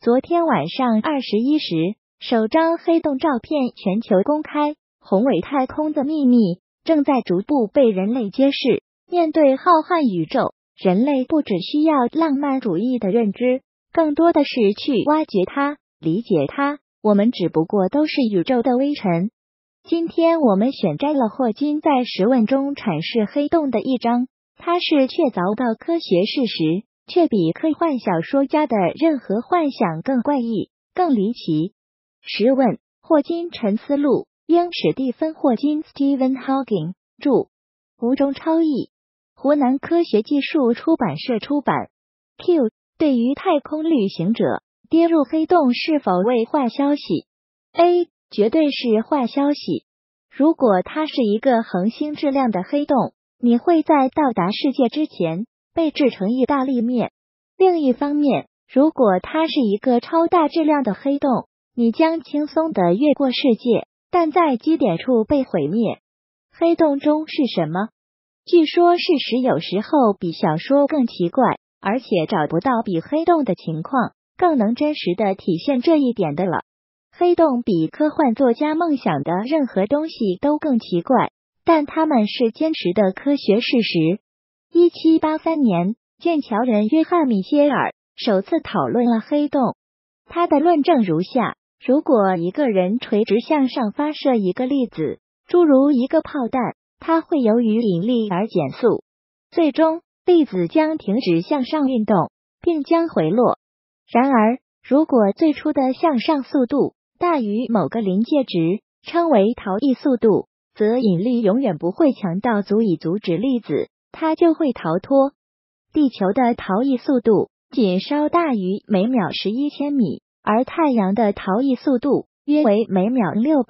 昨天晚上21时，首张黑洞照片全球公开，宏伟太空的秘密正在逐步被人类揭示。面对浩瀚宇宙，人类不只需要浪漫主义的认知，更多的是去挖掘它，理解它。我们只不过都是宇宙的微尘。今天我们选摘了霍金在10问中阐释黑洞的一章，它是确凿的科学事实，却比科幻小说家的任何幻想更怪异、更离奇。10问，霍金沉思录，英史蒂芬·霍金 （Stephen Hawking） 著，吴中超译，湖南科学技术出版社出版。Q. 对于太空旅行者跌入黑洞是否为坏消息 ？A. 绝对是坏消息。如果它是一个恒星质量的黑洞，你会在到达世界之前被制成意大利面。另一方面，如果它是一个超大质量的黑洞，你将轻松地越过世界，但在基点处被毁灭。黑洞中是什么？据说事实有时候比小说更奇怪，而且找不到比黑洞的情况更能真实地体现这一点的了。黑洞比科幻作家梦想的任何东西都更奇怪，但它们是坚实的科学事实。1783年，剑桥人约翰·米歇尔首次讨论了黑洞。他的论证如下：如果一个人垂直向上发射一个粒子，诸如一个炮弹，它会由于引力而减速，最终粒子将停止向上运动，并将回落。然而，如果最初的向上速度大于某个临界值，称为逃逸速度，则引力永远不会强到足以阻止粒子，它就会逃脱。地球的逃逸速度仅稍大于每秒11千米，而太阳的逃逸速度约为每秒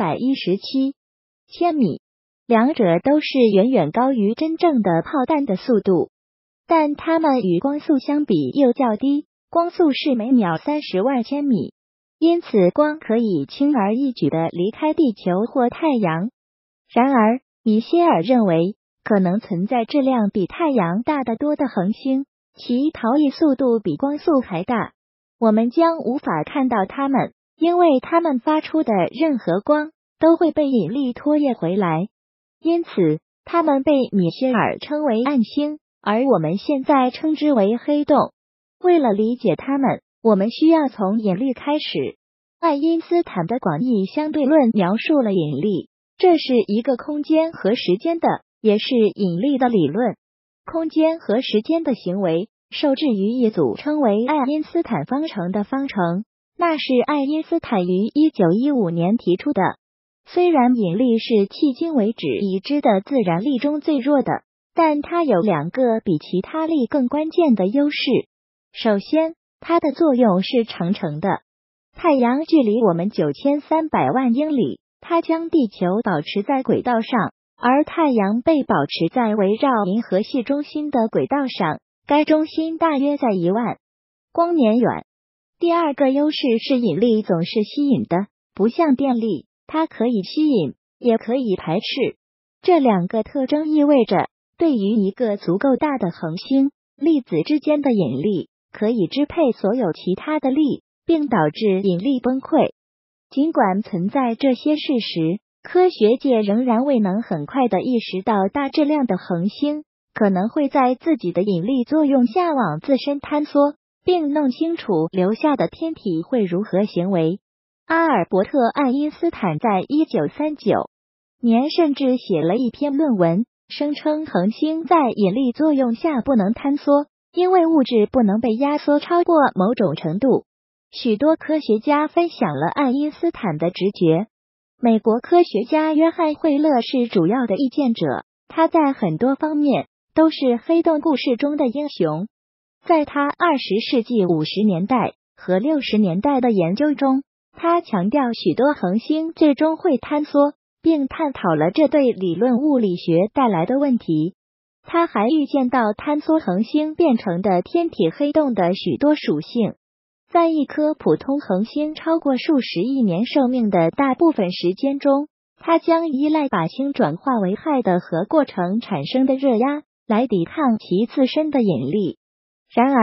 617千米，两者都是远远高于真正的炮弹的速度，但它们与光速相比又较低，光速是每秒30万千米。因此光可以轻而易举地离开地球或太阳。然而，米歇尔认为，可能存在质量比太阳大得多的恒星，其逃逸速度比光速还大。我们将无法看到它们，因为它们发出的任何光都会被引力拖曳回来。因此，它们被米歇尔称为暗星，而我们现在称之为黑洞。为了理解它们，我们需要从引力开始。爱因斯坦的广义相对论描述了引力，这是一个空间和时间的，也是引力的理论。空间和时间的行为受制于一组称为爱因斯坦方程的方程，那是爱因斯坦于1915年提出的。虽然引力是迄今为止已知的自然力中最弱的，但它有2个比其他力更关键的优势。首先，它的作用是长程的。太阳距离我们9300万英里，它将地球保持在轨道上，而太阳被保持在围绕银河系中心的轨道上，该中心大约在1万光年远。第2个优势是引力总是吸引的，不像电力，它可以吸引，也可以排斥。这2个特征意味着，对于一个足够大的恒星，粒子之间的引力可以支配所有其他的力，并导致引力崩溃。尽管存在这些事实，科学界仍然未能很快地意识到大质量的恒星可能会在自己的引力作用下往自身坍缩，并弄清楚留下的天体会如何行为。阿尔伯特·爱因斯坦在1939年甚至写了一篇论文，声称恒星在引力作用下不能坍缩，因为物质不能被压缩超过某种程度。许多科学家分享了爱因斯坦的直觉。美国科学家约翰·惠勒是主要的意见者，他在很多方面都是黑洞故事中的英雄。在他20世纪50年代和60年代的研究中，他强调许多恒星最终会坍缩，并探讨了这对理论物理学带来的问题。他还预见到坍缩恒星变成的天体黑洞的许多属性。在一颗普通恒星超过数十亿年寿命的大部分时间中，它将依赖把氢转化为氦的核过程产生的热压来抵抗其自身的引力。然而，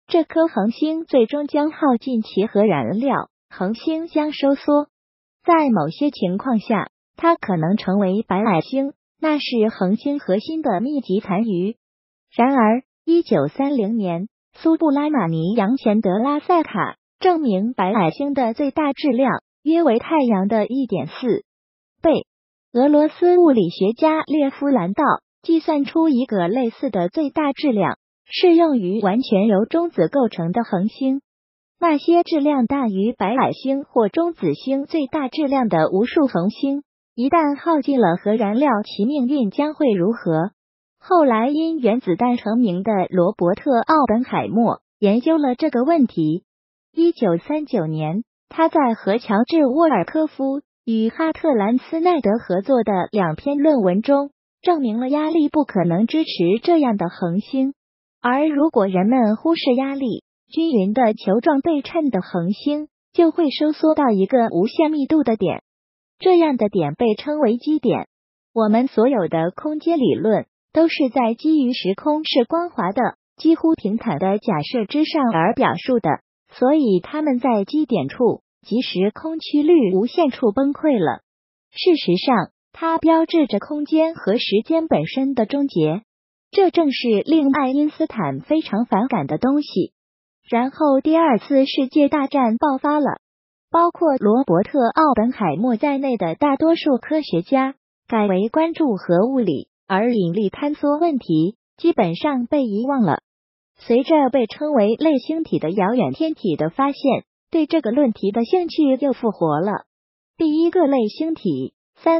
这颗恒星最终将耗尽其核燃料，恒星将收缩。在某些情况下，它可能成为白矮星，那是恒星核心的密集残余。然而，1930年，苏布拉马尼扬·钱德拉塞卡证明白矮星的最大质量约为太阳的 1.4 倍。俄罗斯物理学家列夫·兰道计算出一个类似的最大质量，适用于完全由中子构成的恒星。那些质量大于白矮星或中子星最大质量的无数恒星，一旦耗尽了核燃料，其命运将会如何？后来因原子弹成名的罗伯特·奥本海默研究了这个问题。1939年，他在和乔治·沃尔科夫与哈特兰斯奈德合作的2篇论文中，证明了压力不可能支持这样的恒星。而如果人们忽视压力，均匀的球状对称的恒星就会收缩到一个无限密度的点，这样的点被称为基点。我们所有的空间理论都是在基于时空是光滑的、几乎平坦的假设之上而表述的，所以它们在基点处即时空曲率无限处崩溃了。事实上，它标志着空间和时间本身的终结，这正是令爱因斯坦非常反感的东西。然后第二次世界大战爆发了，包括罗伯特·奥本海默在内的大多数科学家改为关注核物理，而引力坍缩问题基本上被遗忘了。随着被称为类星体的遥远天体的发现，对这个论题的兴趣又复活了。第一个类星体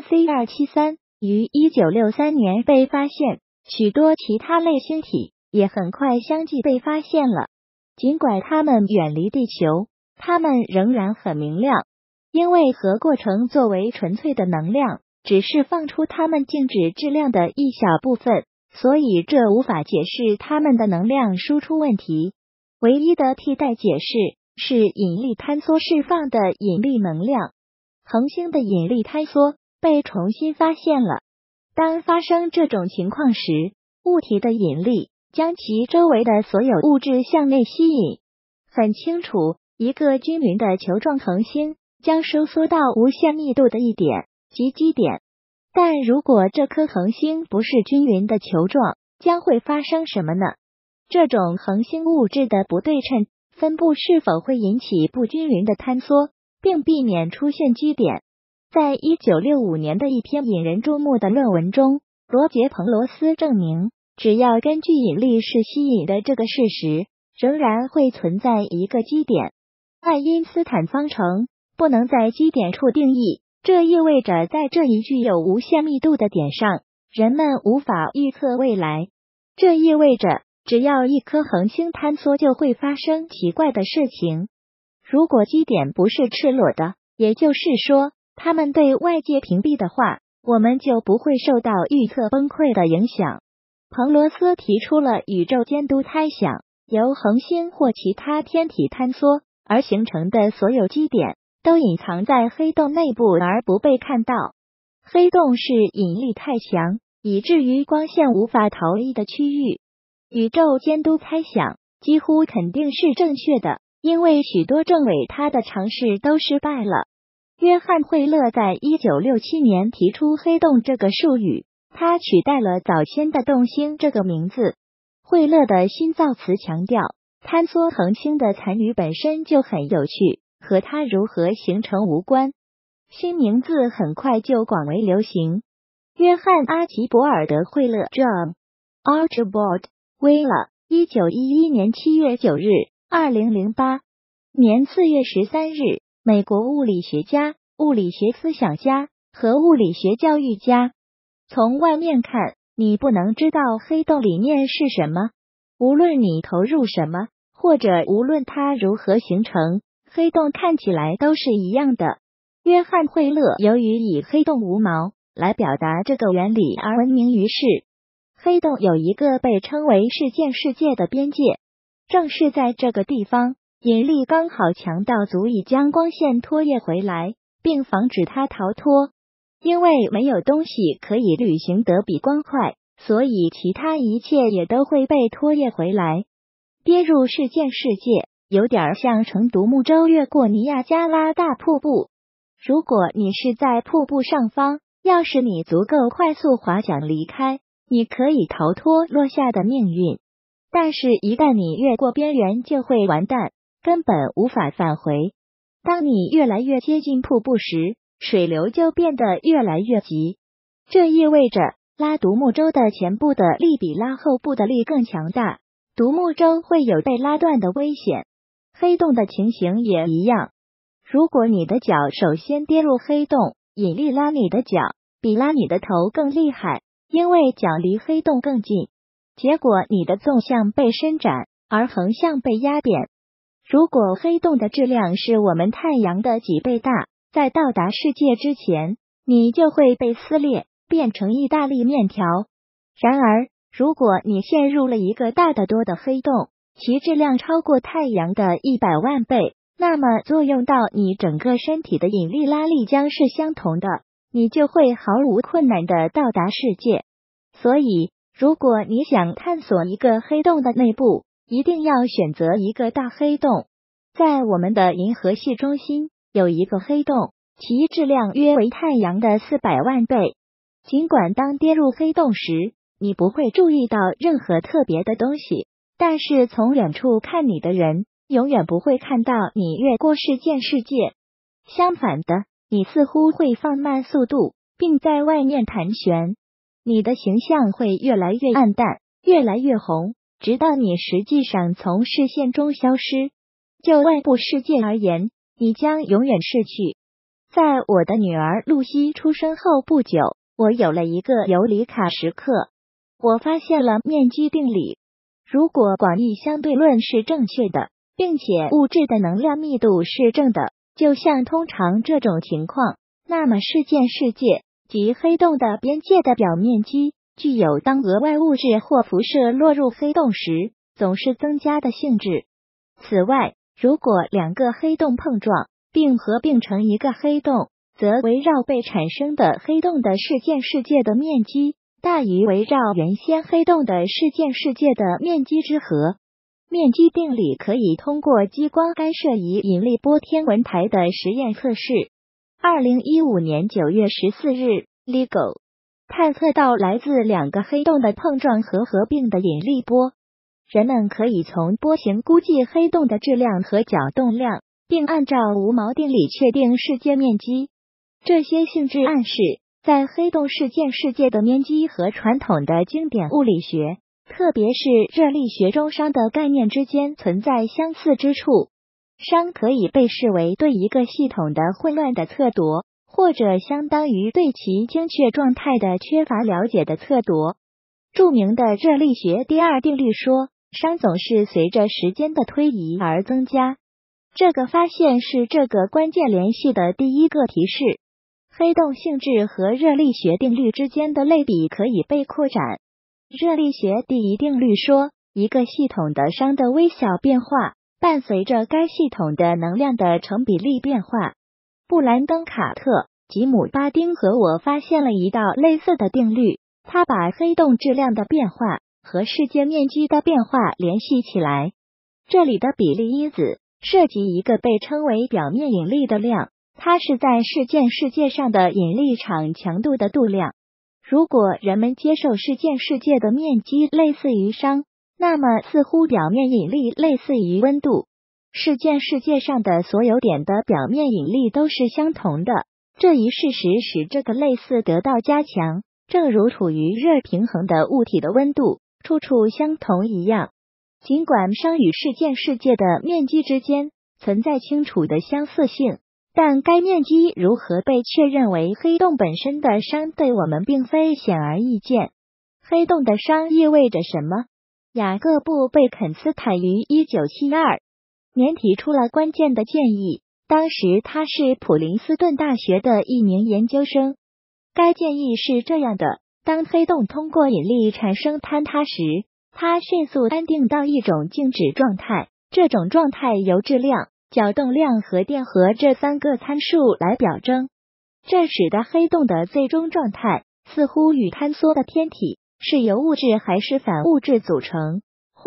3C273 于1963年被发现，许多其他类星体也很快相继被发现了。尽管它们远离地球，它们仍然很明亮，因为核过程作为纯粹的能量，只是放出它们静止质量的一小部分，所以这无法解释它们的能量输出问题。唯一的替代解释是引力坍缩释放的引力能量。恒星的引力坍缩被重新发现了。当发生这种情况时，物体的引力将其周围的所有物质向内吸引。很清楚，一个均匀的球状恒星将收缩到无限密度的一点，即基点。但如果这颗恒星不是均匀的球状，将会发生什么呢？这种恒星物质的不对称分布是否会引起不均匀的坍缩，并避免出现基点？在1965年的一篇引人注目的论文中，罗杰·彭罗斯证明，只要根据引力是吸引的这个事实，仍然会存在一个基点。爱因斯坦方程不能在基点处定义，这意味着在这一具有无限密度的点上，人们无法预测未来。这意味着只要一颗恒星坍缩，就会发生奇怪的事情。如果基点不是赤裸的，也就是说它们被外界屏蔽的话，我们就不会受到预测崩溃的影响。彭罗斯提出了宇宙监督猜想，由恒星或其他天体坍缩而形成的所有基点都隐藏在黑洞内部而不被看到。黑洞是引力太强，以至于光线无法逃逸的区域。宇宙监督猜想几乎肯定是正确的，因为许多证伪它的尝试都失败了。约翰·惠勒在1967年提出黑洞这个术语，他取代了早先的洞星这个名字。惠勒的新造词强调，坍缩恒星的残余本身就很有趣，和它如何形成无关。新名字很快就广为流行。约翰·阿吉伯尔德·惠勒 John Archibald Wheeler 1911年7月9日 2008年4月13日，美国物理学家、物理学思想家和物理学教育家。从外面看，你不能知道黑洞里面是什么。无论你投入什么，或者无论它如何形成，黑洞看起来都是一样的。约翰·惠勒由于以黑洞无毛来表达这个原理而闻名于世。黑洞有一个被称为事件世界的边界，正是在这个地方，引力刚好强到足以将光线拖曳回来，并防止它逃脱。因为没有东西可以旅行得比光快，所以其他一切也都会被拖曳回来。 跌入事件世界，有点像乘独木舟越过尼亚加拉大瀑布。如果你是在瀑布上方，要是你足够快速划桨离开，你可以逃脱落下的命运。但是，一旦你越过边缘，就会完蛋，根本无法返回。当你越来越接近瀑布时，水流就变得越来越急。这意味着拉独木舟的前部的力比拉后部的力更强大，独木舟会有被拉断的危险。黑洞的情形也一样。如果你的脚首先跌入黑洞，引力拉你的脚比拉你的头更厉害，因为脚离黑洞更近。结果你的纵向被伸展，而横向被压扁。如果黑洞的质量是我们太阳的几倍大，在到达世界之前，你就会被撕裂，变成意大利面条。然而，如果你陷入了一个大得多的黑洞，其质量超过太阳的100万倍，那么作用到你整个身体的引力拉力将是相同的，你就会毫无困难的到达世界。所以，如果你想探索一个黑洞的内部，一定要选择一个大黑洞。在我们的银河系中心有一个黑洞，其质量约为太阳的400万倍。尽管当跌入黑洞时，你不会注意到任何特别的东西，但是从远处看你的人永远不会看到你越过事件世界。相反的，你似乎会放慢速度，并在外面盘旋。你的形象会越来越暗淡，越来越红，直到你实际上从视线中消失。就外部世界而言，你将永远逝去。在我的女儿露西出生后不久，我有了一个尤里卡时刻。我发现了面积定理。如果广义相对论是正确的，并且物质的能量密度是正的，就像通常这种情况，那么事件世界即黑洞的边界的表面积具有当额外物质或辐射落入黑洞时总是增加的性质。此外，如果两个黑洞碰撞并合并成一个黑洞，则围绕被产生的黑洞的事件世界的面积大于围绕原先黑洞的事件世界的面积之和。面积定理可以通过激光干涉仪引力波天文台的实验测试。2015年9月14日 ，LIGO 探测到来自两个黑洞的碰撞和合并的引力波。人们可以从波形估计黑洞的质量和角动量，并按照无毛定理确定事件面积。这些性质暗示，在黑洞事件世界的面积和传统的经典物理学，特别是热力学中熵的概念之间存在相似之处。熵可以被视为对一个系统的混乱的测度，或者相当于对其精确状态的缺乏了解的测度。著名的热力学第二定律说，熵总是随着时间的推移而增加。这个发现是这个关键联系的第一个提示。黑洞性质和热力学定律之间的类比可以被扩展。热力学第一定律说，一个系统的熵的微小变化伴随着该系统的能量的成比例变化。布兰登·卡特、吉姆·巴丁和我发现了一道类似的定律，他把黑洞质量的变化和事件面积的变化联系起来。这里的比例因子涉及一个被称为表面引力的量，它是在事件世界上的引力场强度的度量。如果人们接受事件世界的面积类似于熵，那么似乎表面引力类似于温度。事件世界上的所有点的表面引力都是相同的，这一事实使这个类似得到加强，正如处于热平衡的物体的温度处处相同一样。尽管熵与事件世界的面积之间存在清楚的相似性，但该面积如何被确认为黑洞本身的熵对我们并非显而易见。黑洞的熵意味着什么？雅各布·贝肯斯坦于1972年提出了关键的建议，当时他是普林斯顿大学的一名研究生。该建议是这样的：当黑洞通过引力产生坍塌时，它迅速安定到一种静止状态，这种状态由质量、角动量和电荷这三个参数来表征。这使得黑洞的最终状态似乎与坍缩的天体是由物质还是反物质组成，或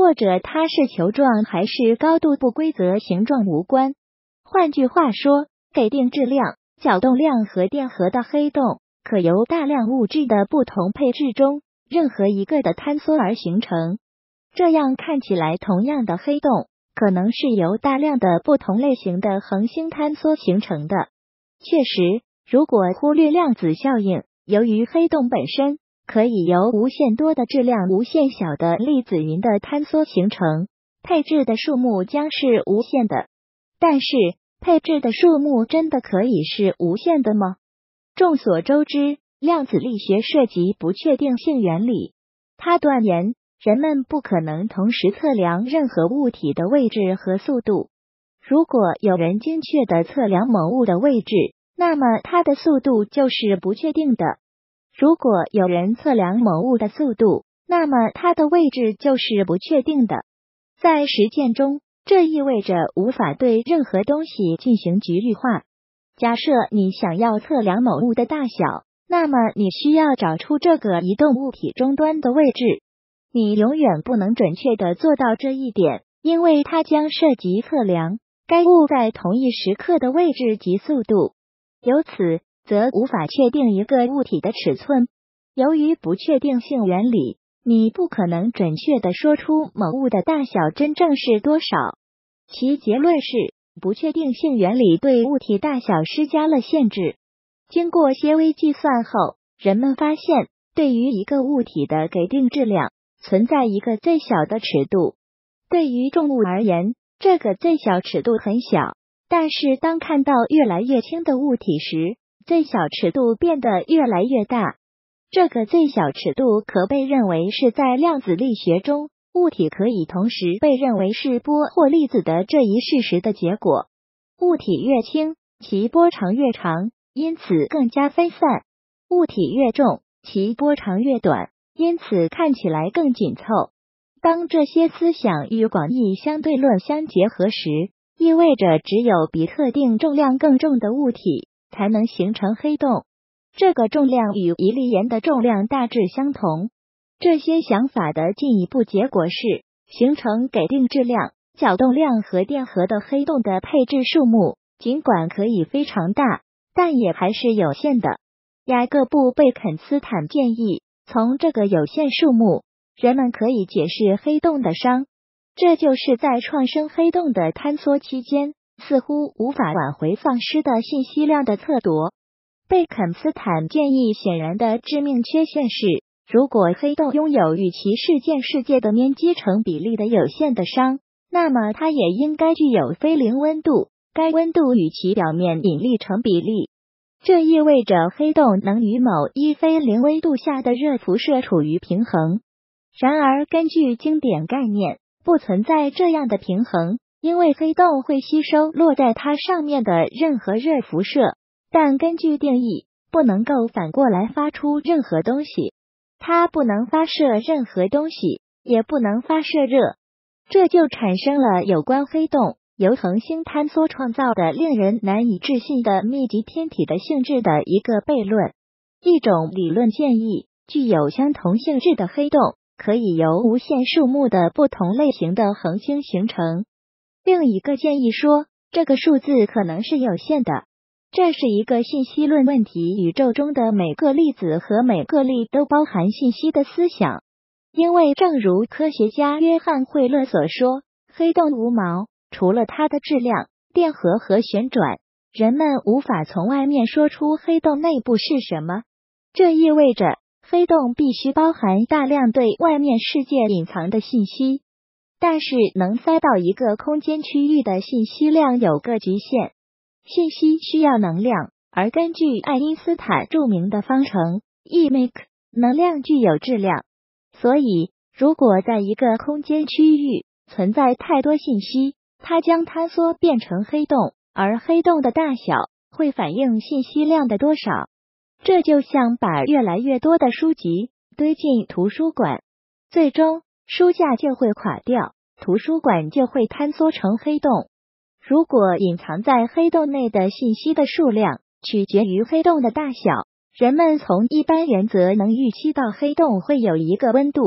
或者它是球状还是高度不规则形状无关。换句话说，给定质量、角动量和电荷的黑洞，可由大量物质的不同配置中任何一个的坍缩而形成。这样看起来，同样的黑洞可能是由大量的不同类型的恒星坍缩形成的。确实，如果忽略量子效应，由于黑洞本身可以由无限多的质量无限小的粒子云的坍缩形成，配置的数目将是无限的。但是，配置的数目真的可以是无限的吗？众所周知，量子力学涉及不确定性原理。它断言，人们不可能同时测量任何物体的位置和速度。如果有人精确地测量某物的位置，那么它的速度就是不确定的。如果有人测量某物的速度，那么它的位置就是不确定的。在实践中，这意味着无法对任何东西进行局域化。假设你想要测量某物的大小，那么你需要找出这个移动物体终端的位置。你永远不能准确地做到这一点，因为它将涉及测量该物在同一时刻的位置及速度。由此则无法确定一个物体的尺寸。由于不确定性原理，你不可能准确地说出某物的大小真正是多少。其结论是，不确定性原理对物体大小施加了限制。经过些微计算后，人们发现，对于一个物体的给定质量，存在一个最小的尺度。对于重物而言，这个最小尺度很小，但是当看到越来越轻的物体时，最小尺度变得越来越大。这个最小尺度可被认为是在量子力学中，物体可以同时被认为是波或粒子的这一事实的结果。物体越轻，其波长越长，因此更加分散；物体越重，其波长越短，因此看起来更紧凑。当这些思想与广义相对论相结合时，意味着只有比特定重量更重的物体才能形成黑洞。这个重量与一粒盐的重量大致相同。这些想法的进一步结果是，形成给定质量、角动量和电荷的黑洞的配置数目，尽管可以非常大，但也还是有限的。雅各布·贝肯斯坦建议，从这个有限数目，人们可以解释黑洞的熵。这就是在创生黑洞的坍缩期间，似乎无法挽回丧失的信息量的测夺。贝肯斯坦建议显然的致命缺陷是，如果黑洞拥有与其事件世界的面积成比例的有限的熵，那么它也应该具有非零温度，该温度与其表面引力成比例。这意味着黑洞能与某一非零温度下的热辐射处于平衡。然而，根据经典概念，不存在这样的平衡，因为黑洞会吸收落在它上面的任何热辐射。但根据定义，不能够反过来发出任何东西。它不能发射任何东西，也不能发射热。这就产生了有关黑洞由恒星坍缩创造的令人难以置信的密集天体的性质的一个悖论。一种理论建议，具有相同性质的黑洞可以由无限数目的不同类型的恒星形成。另一个建议说，这个数字可能是有限的。这是一个信息论问题，宇宙中的每个粒子和每个粒都包含信息的思想。因为正如科学家约翰·惠勒所说，黑洞无毛，除了它的质量、电荷和旋转，人们无法从外面说出黑洞内部是什么。这意味着黑洞必须包含大量对外面世界隐藏的信息。但是能塞到一个空间区域的信息量有个局限。信息需要能量，而根据爱因斯坦著名的方程 E-mc， 能量具有质量。所以，如果在一个空间区域存在太多信息，它将坍缩变成黑洞，而黑洞的大小会反映信息量的多少。这就像把越来越多的书籍堆进图书馆，最终书架就会垮掉，图书馆就会坍缩成黑洞。如果隐藏在黑洞内的信息的数量取决于黑洞的大小，人们从一般原则能预期到黑洞会有一个温度，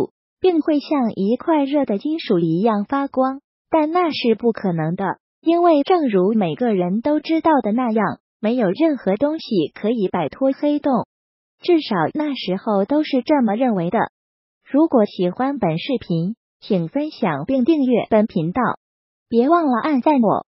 并会像一块热的金属一样发光，但那是不可能的，因为正如每个人都知道的那样，没有任何东西可以摆脱黑洞，至少那时候都是这么认为的。如果喜欢本视频，请分享并订阅本频道，别忘了按赞我。